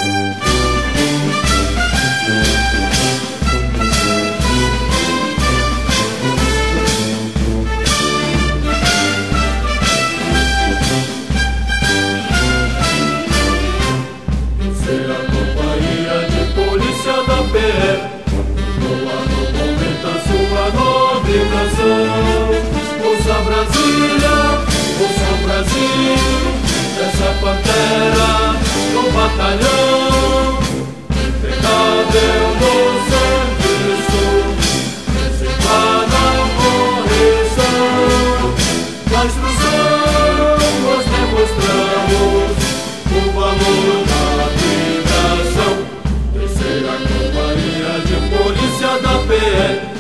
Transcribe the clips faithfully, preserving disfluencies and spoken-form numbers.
Ouça Brasília, ouça o Brasil, essa pantera no batalhão. Impecável no serviço, reservada a correção. Na instrução nós demonstramos o valor da vibração. Terceira Companhia de Polícia da P E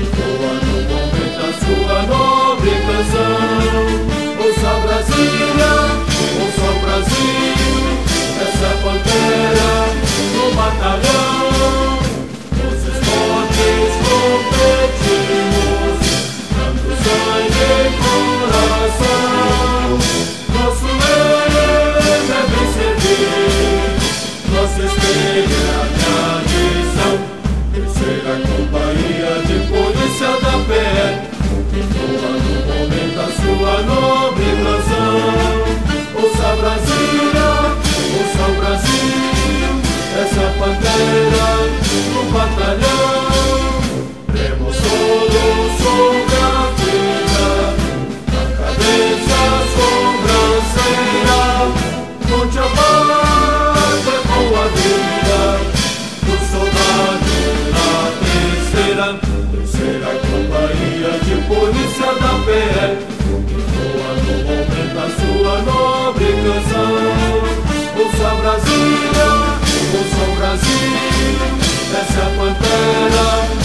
sua nobre canção. Ouça Brasília, ouça o Brasil, essa pantera no batalhão. Nos esportes competimos, dando sangue e coração. Nosso lema é bem servir, nosso espelho é a tradição. Terceira Companhia de Polícia da P E voa no momento a sua nobre canção. Ouça Brasília, ouça o Brasil, essa pantera no batalhão. Remo solo sobre a vida, a cadência sobranceira. Monte a pátria com a vida do soldado na terceira. Terceira Companhia de Polícia da P E voa no momento a sua nobre canção. Ouça Brasília, ouça o Brasil, essa é a pantera